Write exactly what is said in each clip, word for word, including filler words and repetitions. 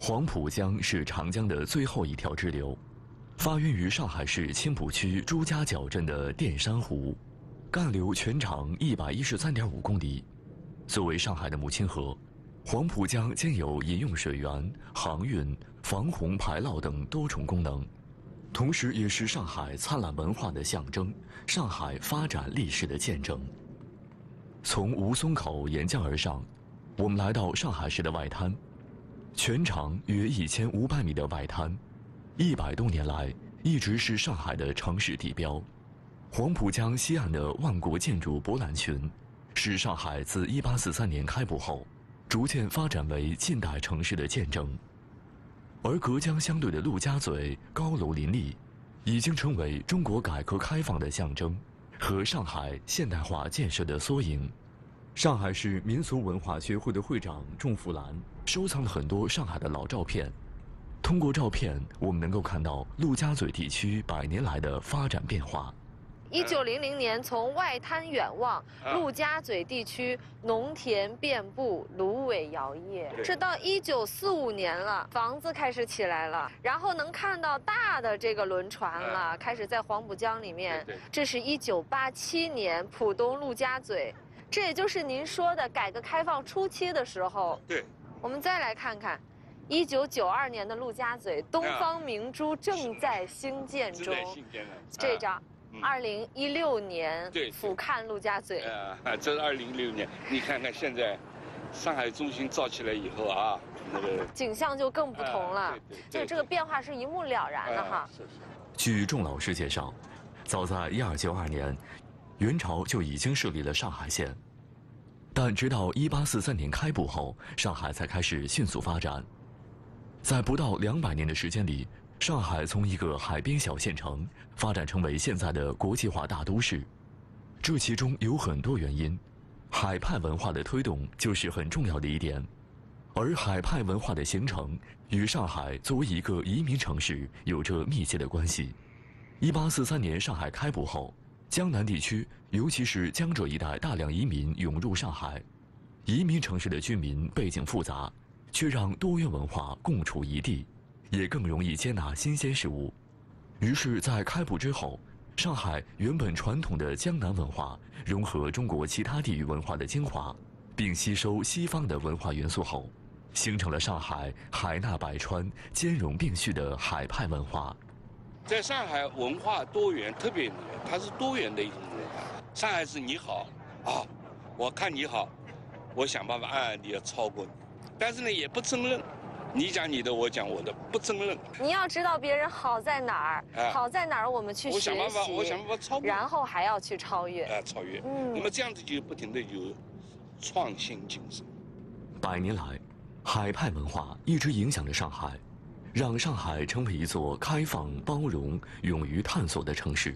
黄浦江是长江的最后一条支流，发源于上海市青浦区朱家角镇的淀山湖，干流全长一百一十三点五公里。作为上海的母亲河，黄浦江兼有饮用水源、航运、防洪排涝等多重功能，同时也是上海灿烂文化的象征，上海发展历史的见证。从吴淞口沿江而上，我们来到上海市的外滩。全长约一千五百米的外滩，一百多年来一直是上海的城市地标。黄浦江西岸的万国建筑博览群，是上海自一八四三年开埠后，逐渐发展为近代城市的见证。而隔江相对的陆家嘴高楼林立，已经成为中国改革开放的象征和上海现代化建设的缩影。上海市民俗文化学会的会长仲福兰收藏了很多上海的老照片。通过照片，我们能够看到陆家嘴地区百年来的发展变化。 一九零零年，从外滩远望，陆家嘴地区农田遍布，芦苇摇曳。这到一九四五年了，房子开始起来了，然后能看到大的这个轮船了，开始在黄浦江里面。这是一九八七年浦东陆家嘴。这也就是您说的改革开放初期的时候。 对， 我们再来看看，一九九二年的陆家嘴东方明珠正在兴建中。这张，二零一六年俯瞰陆家嘴。 啊，这是二零一六年。你看看现在，上海中心造起来以后啊，那个景象就更不同了。就这个变化是一目了然的哈。 是是。 据仲老师介绍，早在一二九二年。元朝就已经设立了上海县，但直到一八四三年开埠后，上海才开始迅速发展。在不到两百年的时间里，上海从一个海边小县城发展成为现在的国际化大都市。这其中有很多原因，海派文化的推动就是很重要的一点。而海派文化的形成与上海作为一个移民城市有着密切的关系。一八四三年上海开埠后，江南地区，尤其是江浙一带大量移民涌入上海，移民城市的居民背景复杂，却让多元文化共处一地，也更容易接纳新鲜事物。于是，在开埠之后，上海原本传统的江南文化融合中国其他地域文化的精华，并吸收西方的文化元素后，形成了上海海纳百川、兼容并蓄的海派文化。 在上海，文化多元特别，它是多元的一种文化。上海是你好啊，我看你好，我想办法啊，你要超过你，但是呢也不争论，你讲你的，我讲我的，不争论。 你要知道别人好在哪儿，啊、好在哪儿，我们去学习， 我想办法，我想办法超过， 然后还要去超越。 啊，超越。嗯，那么这样子就不停的有创新精神。 百年来，海派文化一直影响着上海。让上海成为一座开放、包容、勇于探索的城市。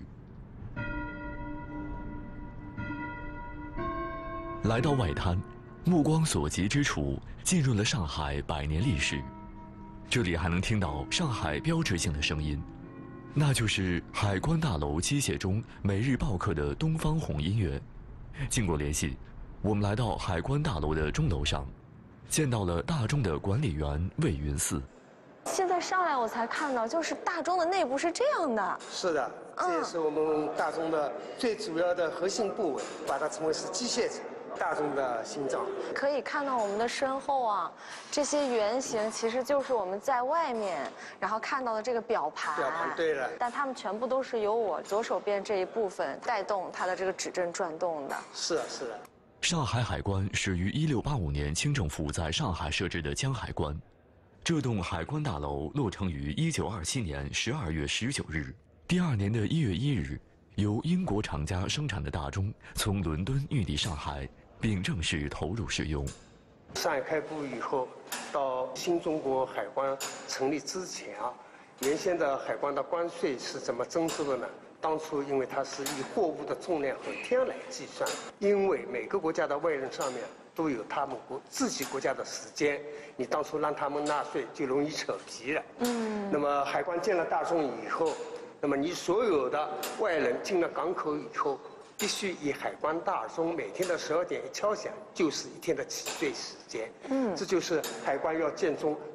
来到外滩，目光所及之处，进入了上海百年历史。这里还能听到上海标志性的声音，那就是海关大楼机械中每日报课的东方红音乐。经过联系，我们来到海关大楼的钟楼上，见到了大钟的管理员魏云四。 现在上来我才看到，就是大钟的内部是这样的。 是的，这也是我们大钟的最主要的核心部位，把它称为是机械层，大钟的心脏。 可以看到我们的身后啊，这些圆形其实就是我们在外面然后看到的这个表盘。 表盘对了， 但它们全部都是由我左手边这一部分带动它的这个指针转动的。 是的，是的。 上海海关始于一六八五年清政府在上海设置的江海关。这栋海关大楼落成于一九二七年十二月十九日，第二年的一月一日，由英国厂家生产的大钟从伦敦运抵上海，并正式投入使用。 上海开埠以后，到新中国海关成立之前啊，原先的海关的关税是怎么征收的呢？当初因为它是以货物的重量和天来计算，因为每个国家的外人上面都有他们国自己国家的时间，你当初让他们纳税就容易扯皮了。嗯。那么海关建了大钟以后，那么你所有的外人进了港口以后，必须以海关大钟每天的十二点一敲响，就是一天的起税时间。嗯。这就是海关要建钟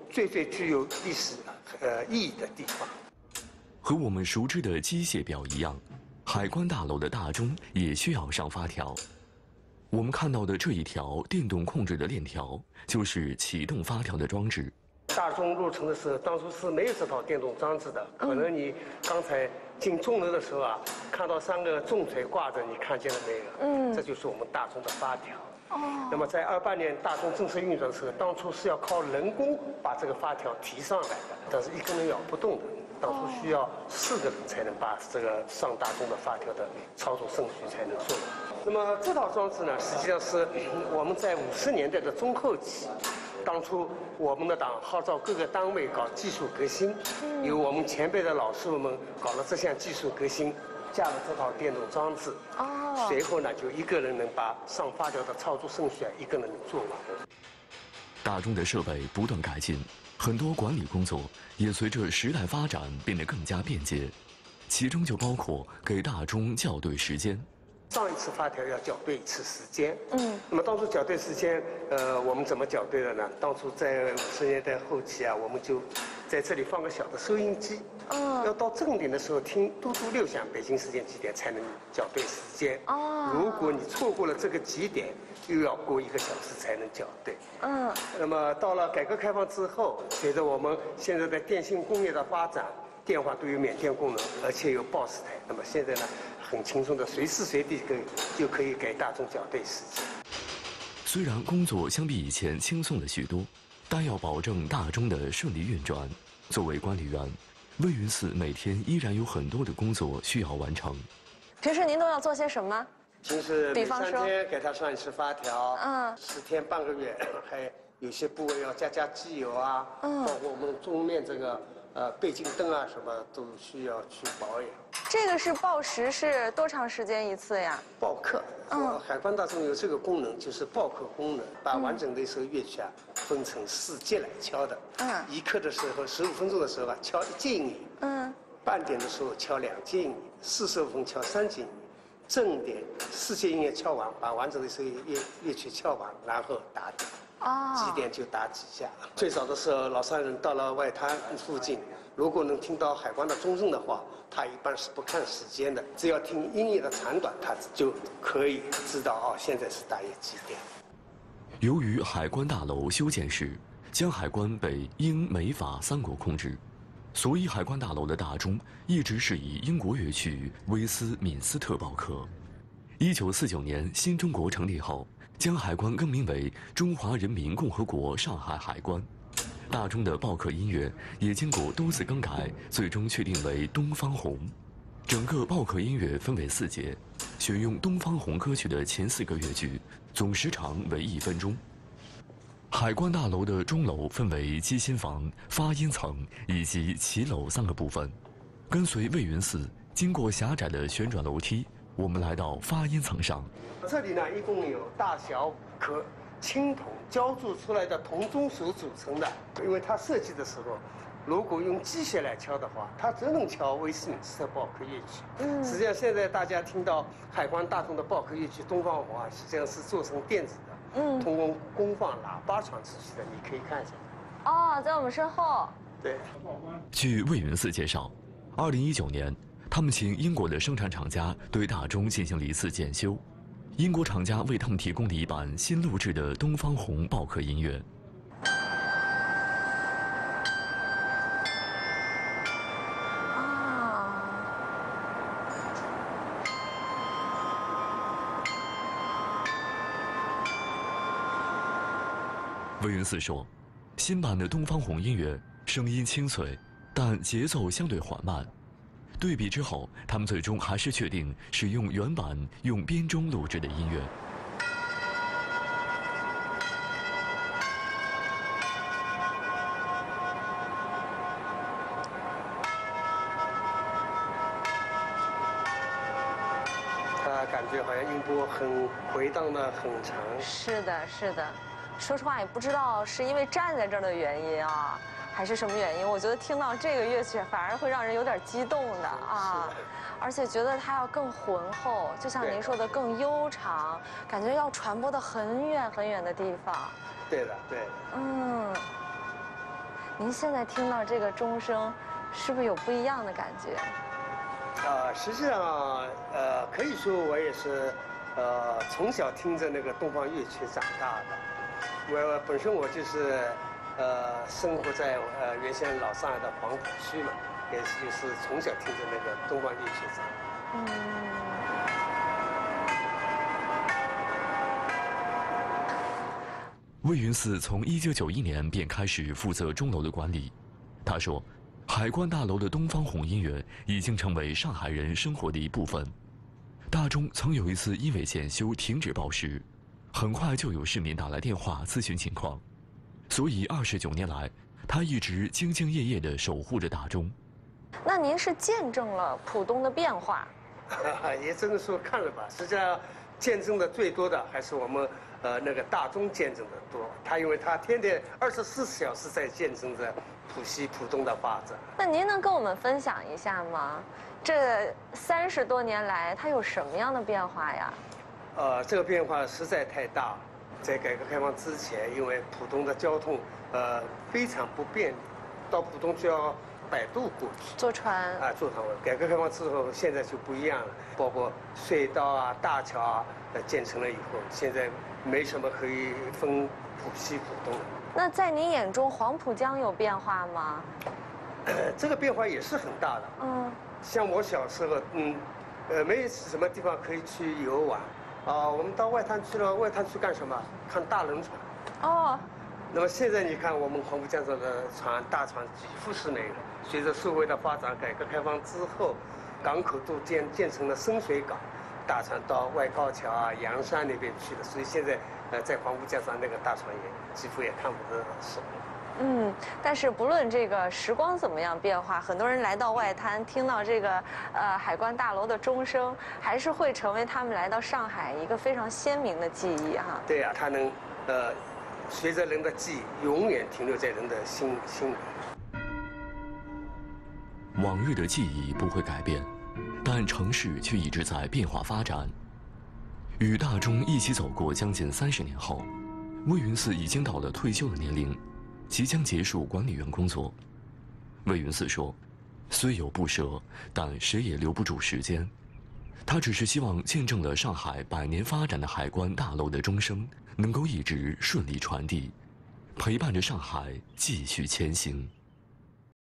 最最具有历史呃意义的地方。 和我们熟知的机械表一样，海关大楼的大钟也需要上发条。我们看到的这一条电动控制的链条，就是启动发条的装置。 大钟入城的时候，当初是没有这套电动装置的。可能你刚才进钟楼的时候啊，看到三个钟锤挂着，你看见了没有？嗯，这就是我们大钟的发条。哦。那么在二八年大钟正式运转的时候，当初是要靠人工把这个发条提上来的，但是一个人摇不动的。当初需要四个人才能把这个上大钟的发条的操作顺序才能做。那么这套装置呢，实际上是我们在五十年代的中后期，当初我们的党号召各个单位搞技术革新，由我们前辈的老师傅们搞了这项技术革新，加了这套电动装置。哦。随后呢，就一个人能把上发条的操作顺序啊，一个人能做完。 大钟的设备不断改进。很多管理工作也随着时代发展变得更加便捷，其中就包括给大钟校对时间。 上一次发条要校对一次时间，嗯，那么当初校对时间，呃，我们怎么校对的呢？当初在五十年代后期啊，我们就在这里放个小的收音机，嗯，要到正点的时候听嘟嘟六响，北京时间几点才能校对时间。哦，如果你错过了这个几点，又要过一个小时才能校对。嗯，那么到了改革开放之后，随着我们现在的电信工业的发展，电话都有缅甸功能，而且有 B O S S 台。那么现在呢，很轻松的随时随地可以就可以给大众校对时间。 虽然工作相比以前轻松了许多，但要保证大钟的顺利运转，作为管理员，魏云寺每天依然有很多的工作需要完成。 平时您都要做些什么？ 平时每三天给它上一次发条，嗯，十天半个月，还有些部位要加加机油啊，嗯，包括我们钟面这个呃背景灯啊什么都需要去保养。 这个是报时，是多长时间一次呀？ 报刻，嗯，海关大钟有这个功能，就是报刻功能，把完整的一首乐曲啊分成四节来敲的。嗯，一刻的时候，十五分钟的时候啊敲一节音，嗯，半点的时候敲两节音，四十五分敲三节音。正点四节音乐敲完，把完整的一首乐乐曲敲完，然后打点。哦。几点就打几下。最早的时候，老商人到了外滩附近，如果能听到海关的钟声的话，他一般是不看时间的，只要听音乐的长短，他就可以知道哦，现在是大约几点。 由于海关大楼修建时将海关被英美法三国控制，所以海关大楼的大钟一直是以英国乐曲威斯敏斯特报刻。一九四九年新中国成立后，将海关更名为中华人民共和国上海海关。大钟的报刻音乐也经过多次更改，最终确定为《东方红》。整个报刻音乐分为四节，选用《东方红》歌曲的前四个乐句，总时长为一分钟。海关大楼的钟楼分为机芯房、发音层以及骑楼三个部分。跟随魏云寺经过狭窄的旋转楼梯，我们来到发音层上。 这里呢，一共有大小颗青铜浇铸出来的铜钟所组成的。因为它设计的时候，如果用机械来敲的话，它只能敲威斯敏斯特报刻乐曲。嗯，实际上现在大家听到海关大钟的报刻乐曲《东方红》啊，实际上是做成电子的。嗯，通过功放喇叭传出去的，你可以看一下。 哦，在我们身后。 对。 据魏云寺介绍，二零一九年，他们请英国的生产厂家对大钟进行了一次检修，英国厂家为他们提供了一版新录制的《东方红》报刻音乐。魏云寺说，新版的《东方红》音乐声音清脆，但节奏相对缓慢。对比之后，他们最终还是确定使用原版用编钟录制的音乐。 他感觉好像音波很回荡的很长。 是的，是的。说实话，也不知道是因为站在这儿的原因啊，还是什么原因。我觉得听到这个乐曲，反而会让人有点激动的啊，而且觉得它要更浑厚，就像您说的更悠长，感觉要传播到很远很远的地方。 对的，对的。嗯。 您现在听到这个钟声，是不是有不一样的感觉？ 啊、实际上，呃，可以说我也是，呃，从小听着那个东方乐曲长大的。我本身我就是，呃，生活在呃原先老上海的黄浦区嘛，也是就是从小听着那个东方乐曲长大。 嗯。 魏云寺从一九九一年便开始负责钟楼的管理。他说，海关大楼的东方红音乐已经成为上海人生活的一部分。大钟曾有一次因为检修停止报时，很快就有市民打来电话咨询情况，所以二十九年来，他一直兢兢业业地守护着大钟。 那您是见证了浦东的变化？ 也只能说看了吧。实际上，见证的最多的还是我们呃那个大钟见证的多。他因为他天天二十四小时在见证着浦西浦东的发展。 那您能跟我们分享一下吗？这三十多年来，它有什么样的变化呀？ 呃，这个变化实在太大。在改革开放之前，因为浦东的交通呃非常不便利，到浦东就要摆渡过去， 坐船啊，坐船。改革开放之后，现在就不一样了，包括隧道啊、大桥啊，呃，建成了以后，现在没什么可以分浦西浦东了。 那在您眼中，黄浦江有变化吗？ 呃，这个变化也是很大的。 嗯， 像我小时候，嗯，呃，没有什么地方可以去游玩，啊，我们到外滩去了，外滩去干什么？看大轮船。 哦。 那么现在你看，我们黄浦江上的船，大船几乎是没有。随着社会的发展，改革开放之后，港口都建建成了深水港，大船到外高桥啊、洋山那边去了，所以现在呃，在黄浦江上那个大船也几乎也看不得手。 嗯，但是不论这个时光怎么样变化，很多人来到外滩，听到这个呃海关大楼的钟声，还是会成为他们来到上海一个非常鲜明的记忆哈。 对呀、啊，它能呃随着人的记忆，永远停留在人的心心里。 往日的记忆不会改变，但城市却一直在变化发展。与大钟一起走过将近三十年后，魏云寺已经到了退休的年龄，即将结束管理员工作。魏云寺说，虽有不舍，但谁也留不住时间。他只是希望见证了上海百年发展的海关大楼的钟声能够一直顺利传递，陪伴着上海继续前行。